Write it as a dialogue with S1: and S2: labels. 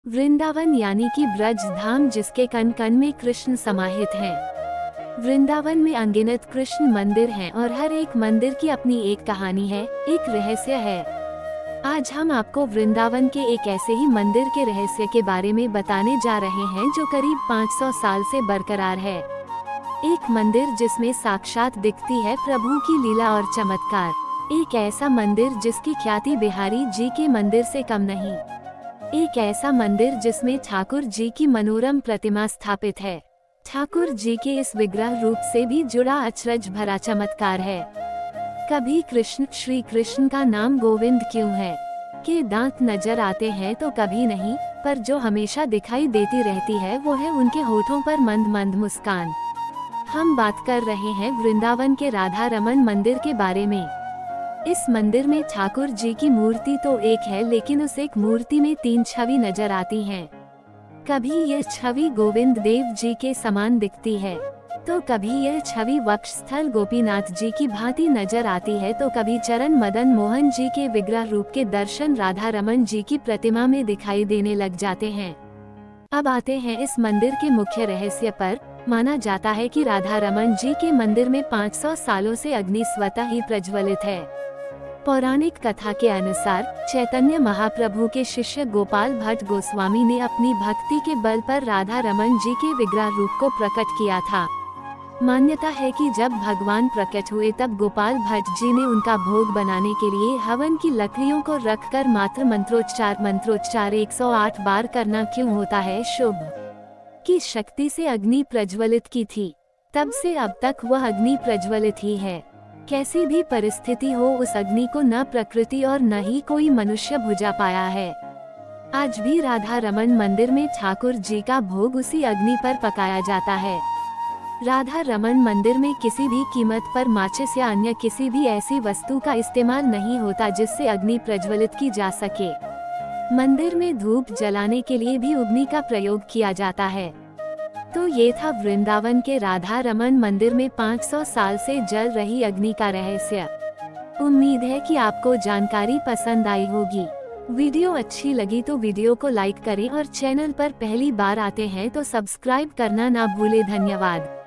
S1: वृंदावन यानी कि ब्रज धाम, जिसके कण कण में कृष्ण समाहित हैं। वृंदावन में अनगिनत कृष्ण मंदिर हैं और हर एक मंदिर की अपनी एक कहानी है, एक रहस्य है। आज हम आपको वृंदावन के एक ऐसे ही मंदिर के रहस्य के बारे में बताने जा रहे हैं जो करीब 500 साल से बरकरार है। एक मंदिर जिसमें साक्षात दिखती है प्रभु की लीला और चमत्कार। एक ऐसा मंदिर जिसकी ख्याति बिहारी जी के मंदिर से कम नहीं। एक ऐसा मंदिर जिसमें ठाकुर जी की मनोरम प्रतिमा स्थापित है। ठाकुर जी के इस विग्रह रूप से भी जुड़ा अचरज भरा चमत्कार है। कभी कृष्ण श्री कृष्ण का नाम गोविंद क्यों है के दांत नजर आते हैं तो कभी नहीं, पर जो हमेशा दिखाई देती रहती है वो है उनके होठों पर मंद मंद मुस्कान। हम बात कर रहे हैं वृंदावन के राधा रमन मंदिर के बारे में। इस मंदिर में ठाकुर जी की मूर्ति तो एक है, लेकिन उस एक मूर्ति में 3 छवि नजर आती हैं। कभी यह छवि गोविंद देव जी के समान दिखती है, तो कभी यह छवि वक्षस्थल गोपीनाथ जी की भांति नजर आती है, तो कभी चरण मदन मोहन जी के विग्रह रूप के दर्शन राधा रमन जी की प्रतिमा में दिखाई देने लग जाते हैं। अब आते हैं इस मंदिर के मुख्य रहस्य पर। माना जाता है कि राधा रमन जी के मंदिर में 500 सालों से अग्नि स्वतः ही प्रज्वलित है। पौराणिक कथा के अनुसार चैतन्य महाप्रभु के शिष्य गोपाल भट्ट गोस्वामी ने अपनी भक्ति के बल पर राधा रमन जी के विग्रह रूप को प्रकट किया था। मान्यता है कि जब भगवान प्रकट हुए तब गोपाल भट्ट जी ने उनका भोग बनाने के लिए हवन की लकड़ियों को रखकर मात्र मंत्रोच्चार 108 बार करना क्यों होता है शुभ की शक्ति से अग्नि प्रज्वलित की थी। तब से अब तक वह अग्नि प्रज्वलित ही है। कैसी भी परिस्थिति हो, उस अग्नि को न प्रकृति और न ही कोई मनुष्य बुझा पाया है। आज भी राधा रमन मंदिर में ठाकुर जी का भोग उसी अग्नि पर पकाया जाता है। राधा रमन मंदिर में किसी भी कीमत पर माचिस या अन्य किसी भी ऐसी वस्तु का इस्तेमाल नहीं होता जिससे अग्नि प्रज्वलित की जा सके। मंदिर में धूप जलाने के लिए भी अग्नि का प्रयोग किया जाता है। तो ये था वृंदावन के राधा रमन मंदिर में 500 साल से जल रही अग्नि का रहस्य। उम्मीद है कि आपको जानकारी पसंद आई होगी। वीडियो अच्छी लगी तो वीडियो को लाइक करें और चैनल पर पहली बार आते हैं तो सब्सक्राइब करना ना भूले। धन्यवाद।